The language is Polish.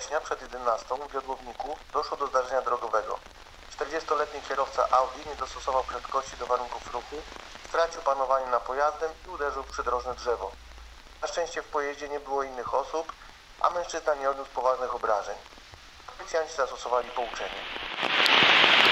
września przed 11 w Jodłowniku doszło do zdarzenia drogowego. 40-letni kierowca Audi nie dostosował prędkości do warunków ruchu, stracił panowanie nad pojazdem i uderzył w przydrożne drzewo. Na szczęście w pojeździe nie było innych osób, a mężczyzna nie odniósł poważnych obrażeń. Policjanci zastosowali pouczenie.